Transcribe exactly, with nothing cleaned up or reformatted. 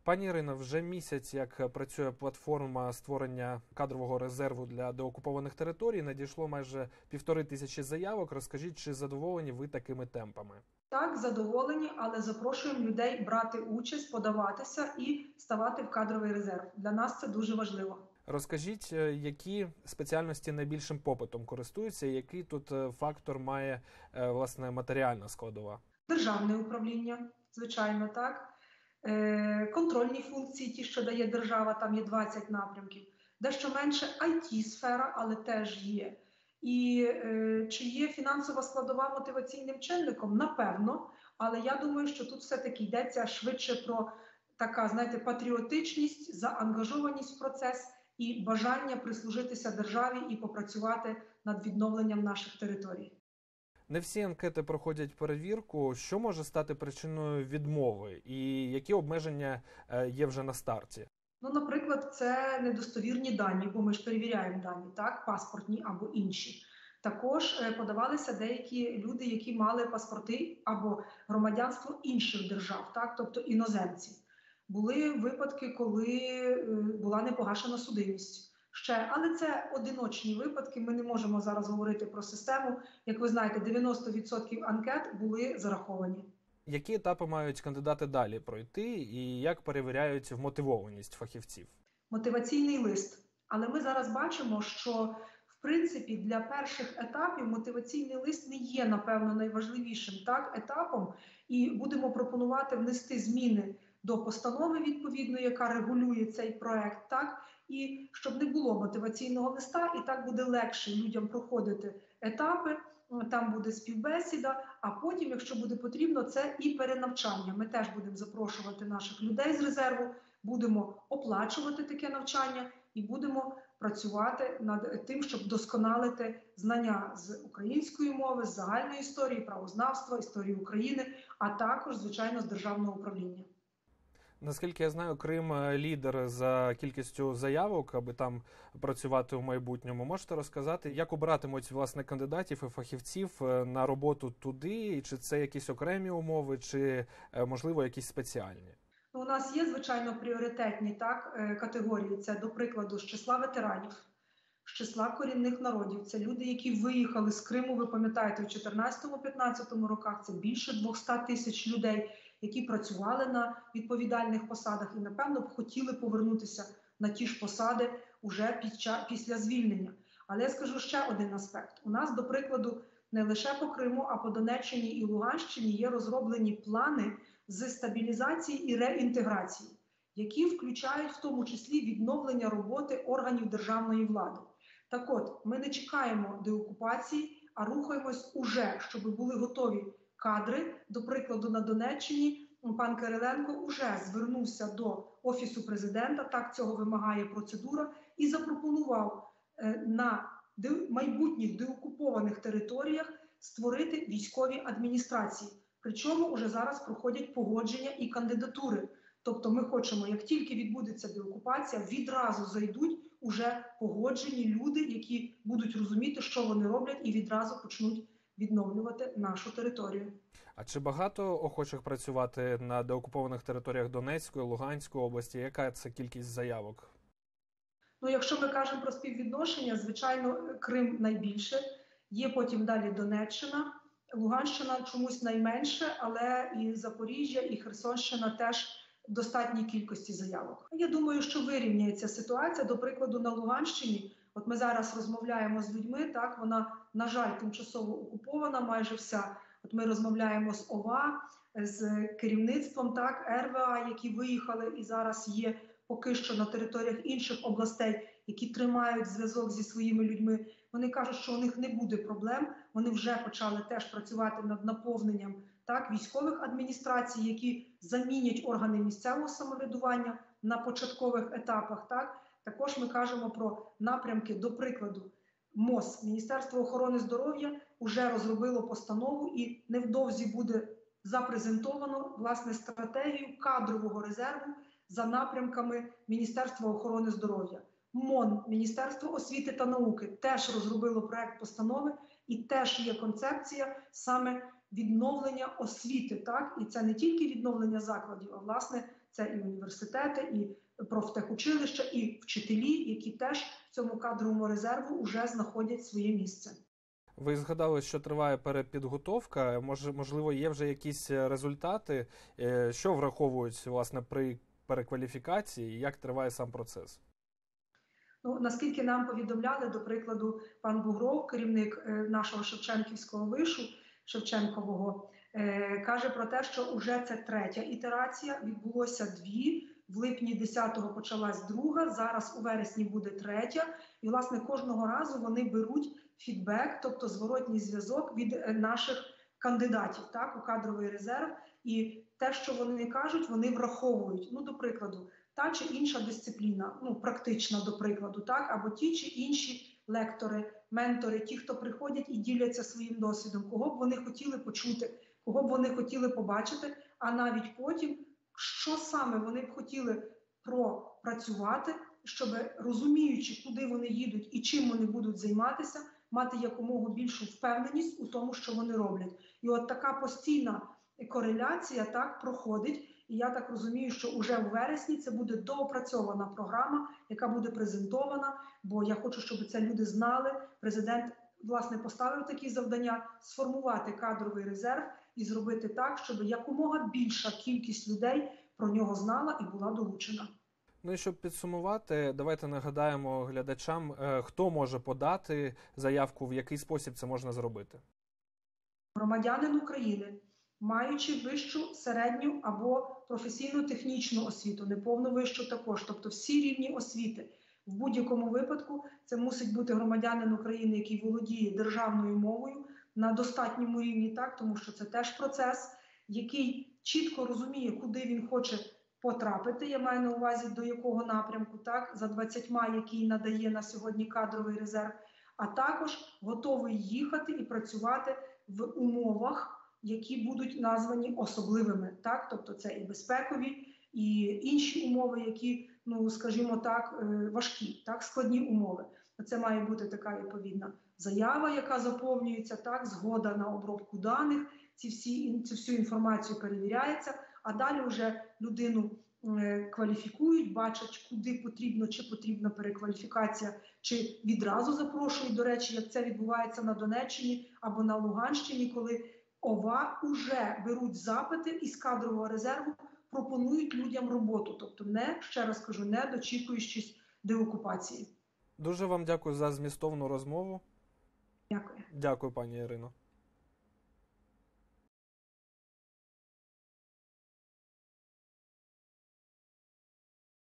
Пані Ірино, вже місяць, як працює платформа створення кадрового резерву для деокупованих територій, надійшло майже півтори тисячі заявок. Розкажіть, чи задоволені ви такими темпами? Так, задоволені, але запрошуємо людей брати участь, подаватися і ставати в кадровий резерв. Для нас це дуже важливо. Розкажіть, які спеціальності найбільшим попитом користуються, і який тут фактор має, власне, матеріальна складова? Державне управління, звичайно, так. Контрольні функції, ті, що дає держава, там є двадцять напрямків. Дещо менше ай ті-сфера, але теж є. І е, чи є фінансова складова мотиваційним чинником? Напевно. Але я думаю, що тут все-таки йдеться швидше про така, знаєте, патріотичність, заангажованість в процес і бажання прислужитися державі і попрацювати над відновленням наших територій. Не всі анкети проходять перевірку. Що може стати причиною відмови? І які обмеження є вже на старті? Ну, наприклад, це недостовірні дані, бо ми ж перевіряємо дані, так, паспортні або інші. Також подавалися деякі люди, які мали паспорти або громадянство інших держав, так, тобто іноземці. Були випадки, коли була непогашена судимість. Ще, але це одиночні випадки, ми не можемо зараз говорити про систему. Як ви знаєте, дев'яносто відсотків анкет були зараховані. Які етапи мають кандидати далі пройти і як перевіряють вмотивованість фахівців? Мотиваційний лист. Але ми зараз бачимо, що в принципі для перших етапів мотиваційний лист не є, напевно, найважливішим так, етапом. І будемо пропонувати внести зміни до постанови відповідної, яка регулює цей проект, так, і щоб не було мотиваційного листа, і так буде легше людям проходити етапи, там буде співбесіда, а потім, якщо буде потрібно, це і перенавчання. Ми теж будемо запрошувати наших людей з резерву, будемо оплачувати таке навчання і будемо працювати над тим, щоб вдосконалити знання з української мови, з загальної історії, правознавства, історії України, а також, звичайно, з державного управління. Наскільки я знаю, Крим – лідер за кількістю заявок, аби там працювати в майбутньому. Можете розказати, як обиратимуть, власне, кандидатів і фахівців на роботу туди? І чи це якісь окремі умови, чи, можливо, якісь спеціальні? У нас є, звичайно, пріоритетні так, категорії. Це, до прикладу, з числа ветеранів, з числа корінних народів. Це люди, які виїхали з Криму, ви пам'ятаєте, у чотирнадцятому-п'ятнадцятому роках. Це більше двісті тисяч людей, які працювали на відповідальних посадах і, напевно, б хотіли повернутися на ті ж посади уже під час, після звільнення. Але я скажу ще один аспект. У нас, до прикладу, не лише по Криму, а по Донеччині і Луганщині є розроблені плани з стабілізації і реінтеграції, які включають в тому числі відновлення роботи органів державної влади. Так от, ми не чекаємо деокупації, а рухаємось уже, щоб були готові кадри. До прикладу, на Донеччині пан Кириленко вже звернувся до Офісу президента, так цього вимагає процедура, і запропонував на майбутніх деокупованих територіях створити військові адміністрації. Причому вже зараз проходять погодження і кандидатури. Тобто ми хочемо, як тільки відбудеться деокупація, відразу зайдуть уже погоджені люди, які будуть розуміти, що вони роблять, і відразу почнуть відновлювати нашу територію. А чи багато охочих працювати на деокупованих територіях Донецької, Луганської області? Яка це кількість заявок? Ну, якщо ми кажемо про співвідношення, звичайно, Крим найбільше. Є потім далі Донеччина, Луганщина чомусь найменше, але і Запоріжжя, і Херсонщина теж в достатній кількості заявок. Я думаю, що вирівняється ситуація. До прикладу, на Луганщині, от ми зараз розмовляємо з людьми, так, вона, на жаль, тимчасово окупована, майже вся. От ми розмовляємо з ОВА, з керівництвом, так, ер ве а, які виїхали і зараз є поки що на територіях інших областей, які тримають зв'язок зі своїми людьми. Вони кажуть, що у них не буде проблем, вони вже почали теж працювати над наповненням так, військових адміністрацій, які замінять органи місцевого самоврядування на початкових етапах. Так. Також ми кажемо про напрямки, до прикладу, МОЗ, Міністерство охорони здоров'я, вже розробило постанову і невдовзі буде запрезентовано, власне, стратегію кадрового резерву за напрямками Міністерства охорони здоров'я. МОН, Міністерство освіти та науки, теж розробило проект постанови і теж є концепція саме відновлення освіти. Так? І це не тільки відновлення закладів, а, власне, це і університети, і профтехучилища, і вчителі, які теж в цьому кадровому резерву вже знаходять своє місце. Ви згадали, що триває перепідготовка. Може, можливо, є вже якісь результати, що враховують, власне, при перекваліфікації, і як триває сам процес? Ну, наскільки нам повідомляли, до прикладу, пан Бугров, керівник нашого Шевченківського вишу, Шевченкового, каже про те, що вже це третя ітерація, відбулося дві, в липні десятого почалась друга, зараз у вересні буде третя, і, власне, кожного разу вони беруть фідбек, тобто зворотній зв'язок від наших кандидатів, так, у кадровий резерв, і те, що вони кажуть, вони враховують. Ну, до прикладу, та чи інша дисципліна, ну, практична, до прикладу, так, або ті чи інші лектори, ментори, ті, хто приходять і діляться своїм досвідом, кого б вони хотіли почути, кого б вони хотіли побачити, а навіть потім, що саме вони б хотіли пропрацювати, щоб, розуміючи, куди вони їдуть і чим вони будуть займатися, мати якомога більшу впевненість у тому, що вони роблять. І от така постійна кореляція так проходить. І я так розумію, що уже в вересні це буде доопрацьована програма, яка буде презентована, бо я хочу, щоб це люди знали. Президент, власне, поставив такі завдання – сформувати кадровий резерв і зробити так, щоб якомога більша кількість людей про нього знала і була долучена. Ну і щоб підсумувати, давайте нагадаємо глядачам, хто може подати заявку, в який спосіб це можна зробити. Громадянин України, маючи вищу, середню або професійно-технічну освіту, неповну вищу також, тобто всі рівні освіти. В будь-якому випадку це мусить бути громадянин України, який володіє державною мовою на достатньому рівні, так, тому що це теж процес, який чітко розуміє, куди він хоче потрапити, я маю на увазі, до якого напрямку, так, за двадцятьма, який надає на сьогодні кадровий резерв, а також готовий їхати і працювати в умовах, які будуть названі особливими, так, тобто це і безпекові, і інші умови, які, ну, скажімо так, важкі, так, складні умови. Це має бути така відповідна заява, яка заповнюється, так, згода на обробку даних, ці всі, цю всю інформацію перевіряється, а далі вже людину кваліфікують, бачать, куди потрібно, чи потрібна перекваліфікація, чи відразу запрошують, до речі, як це відбувається на Донеччині або на Луганщині, коли ОВА вже беруть запити із кадрового резерву, пропонують людям роботу. Тобто не, ще раз кажу, не дочікуючись деокупації. Дуже вам дякую за змістовну розмову. Дякую. Дякую, пані Ірино.